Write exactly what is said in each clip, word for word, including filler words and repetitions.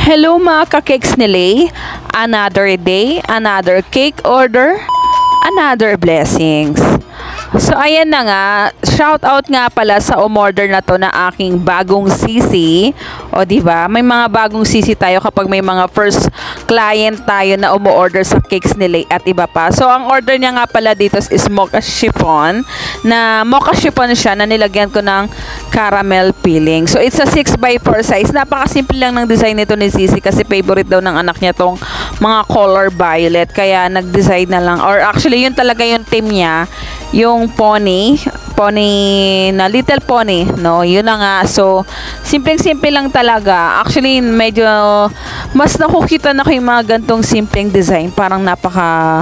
Hello mga ka-cakes ni Lay. Another day, another cake order, another blessings. So ayan na nga, shout out nga pala sa umorder na to na aking bagong sisi. O di ba? May mga bagong sisi tayo kapag may mga first client tayo na umu-order sa cakes ni Lay at iba pa. So ang order niya nga pala dito is mocha chiffon. Na mocha chiffon siya na nilagyan ko ng caramel filling. So it's a six by four size. Napakasimple lang ng design nito ni Sisi kasi favorite daw ng anak niya tong mga color violet. Kaya nag-decide na lang, or actually yun talaga yung theme niya, yung pony, pony na little pony, no? Yun na nga. So, simpleng-simple lang talaga. Actually, medyo mas nakukita na ko yung mga gantong simpleng design. Parang napaka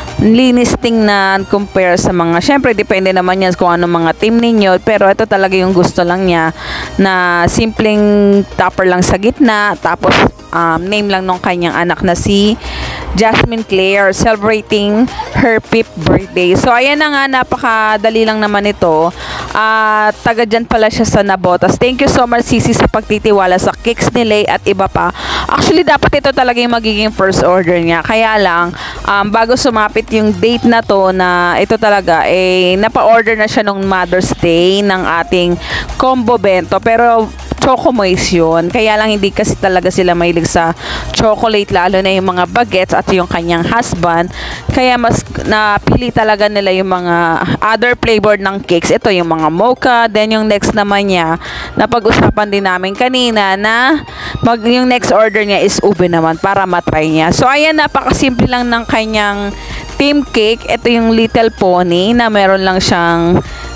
linis tingnan compare sa mga, syempre depende naman yan kung ano mga team ninyo, pero ito talaga yung gusto lang niya na simpleng topper lang sa gitna, tapos um, name lang nung kanyang anak na si Jasmine Claire, celebrating her fifth birthday. So ayan na nga, napakadali lang naman ito. At uh, taga dyan pala siya sa Nabotas. Thank you so much Sisi sa pagtitiwala sa cakes ni Lay at iba pa. Actually dapat ito talaga yung magiging first order niya, kaya lang um, bago sumapit yung date na to na ito talaga, eh napa-order na siya nung Mother's Day ng ating combo bento, pero choco moist yun. Kaya lang hindi kasi talaga sila mahilig sa chocolate, lalo na yung mga bagets at yung kanyang husband. Kaya mas napili talaga nila yung mga other flavor ng cakes. Ito yung mga mocha. Then yung next naman niya, napag-usapan din namin kanina na mag, yung next order niya is ube naman para matry niya. So ayan, napakasimple lang ng kanyang team cake. Ito yung little pony na meron lang siyang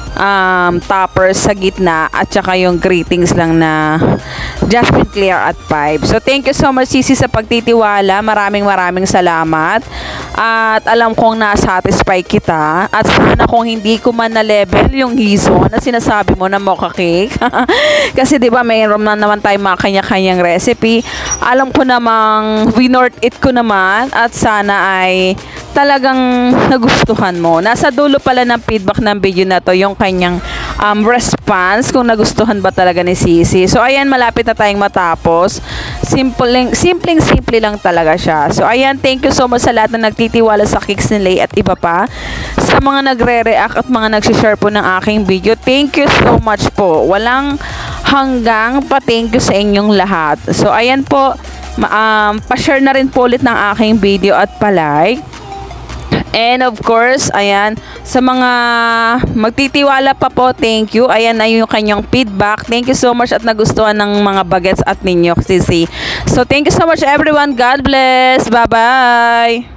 um, topper sa gitna at saka yung greetings lang na Jasmine Claire at five. So thank you so much Sisi sa pagtitiwala. Maraming maraming salamat. At alam kong na-satisfy kita. At sana kung hindi ko man na-level yung hison na sinasabi mo na mocha cake. Kasi di ba mayroon na naman tayo mga kanya-kanyang recipe. Alam ko namang winorth it ko naman at sana ay talagang nagustuhan mo. Nasa dulo pala ng feedback ng video na to yung kanyang um, response kung nagustuhan ba talaga ni Sisi. So ayan, malapit na tayong matapos. Simpleng, simpleng simple lang talaga siya. So ayan, thank you so much sa lahat na nagtitiwala sa cakes ni Lay at iba pa. Sa mga nagre-react at mga nagsishare po ng aking video, thank you so much po. Walang hanggang pa thank you sa inyong lahat. So ayan po, um, pa-share na rin po ulit ng aking video at pa-like. And of course, ayan, sa mga magtitiwala pa po, thank you. Ayan na yung kanyang feedback. Thank you so much at nagustuhan ng mga bagets at ninyo, Sisi. So thank you so much everyone. God bless. Bye-bye.